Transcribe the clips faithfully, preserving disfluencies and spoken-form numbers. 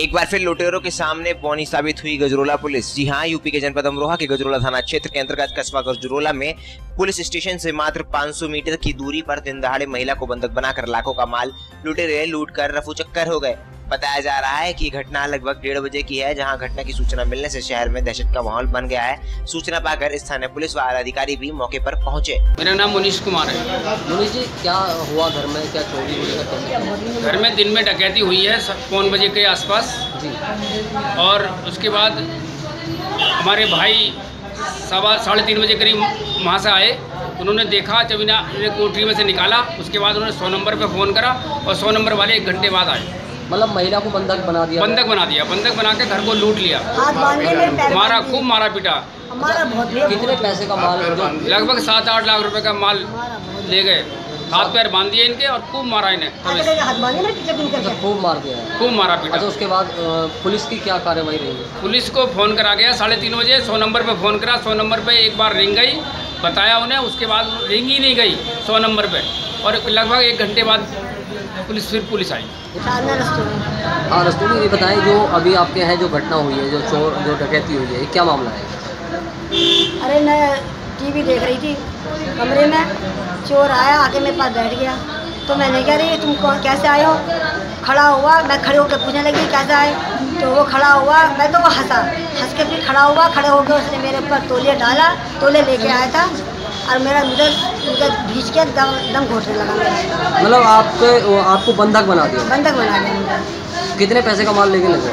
एक बार फिर लुटेरों के सामने पौनी साबित हुई गजरोला पुलिस। जी हां, यूपी के जनपद अमरोहा के गजरोला थाना क्षेत्र के अंतर्गत कस्बा गजरोला में पुलिस स्टेशन से मात्र पाँच सौ मीटर की दूरी पर दिन दहाड़े महिला को बंधक बनाकर लाखों का माल लुटेरे लूट कर रफू चक्कर हो गए। बताया जा रहा है कि घटना लगभग डेढ़ बजे की है, जहां घटना की सूचना मिलने से शहर में दहशत का माहौल बन गया है। सूचना पाकर स्थानीय पुलिस व अधिकारी भी मौके पर पहुंचे। मेरा नाम मुनीश कुमार है। मुनीश जी, क्या हुआ घर में, क्या चोरी हुई है? घर में दिन में डकैती हुई है पौन बजे के आसपास जी। और उसके बाद हमारे भाई सवा साढ़े तीन बजे करीब वहाँ से आए। उन्होंने देखा, जब इन्हें कोठरी में से निकाला उसके बाद उन्होंने सौ नंबर पे फ़ोन करा और सौ नंबर वाले एक घंटे बाद आए। मतलब महिला को बंधक बना दिया? बंधक बना दिया, बंधक बना के घर को लूट लिया, मारा, खूब मारा पीटा। कितने पैसे का माल? लगभग सात आठ लाख रुपए का माल ले गए। हाथ पैर बांध दिए इनके और खूब मारा इन्हें, खूब मार दिया है, खूब मारा पीटा। अच्छा, उसके बाद पुलिस की क्या कार्रवाई रही? पुलिस को फ़ोन करा गया साढ़े तीन बजे, सौ नंबर पे फ़ोन करा। सौ नंबर पे एक बार रिंग गई, बताया उन्हें, उसके बाद रिंग ही नहीं गई सौ नंबर पे, और लगभग एक घंटे बाद पुलिस फिर पुलिस आई। हाँ, रस्तूरी, ये बताएं, जो अभी आपके यहाँ जो घटना हुई है, जो चोर जो डकैती हुई है, क्या मामला है? अरे मैं टीवी देख रही थी कमरे में, चोर आया, आके मेरे पास बैठ गया। तो मैंने कह रही तुम कौन, कैसे आए हो? खड़ा हुआ, मैं खड़े होकर पूछने लगी कैसे आए, तो वो खड़ा हुआ, मैं तो वो हंसा, हंस के फिर खड़ा हुआ। खड़े होकर उसने मेरे ऊपर तौलिया डाला, तौले लेके आया था और मेरा उधर उधर भींच के दम दम घोटने लगा। मतलब आपके आपको बंधक बना दिया? बंधक बना दिया। कितने पैसे का माल लेके लगे?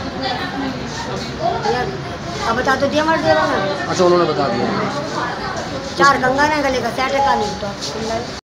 अब बता तो दिया हमारे देवा में। अच्छा, उन्होंने बता दिया। चार गंगा ने गले का सेट का नहीं तो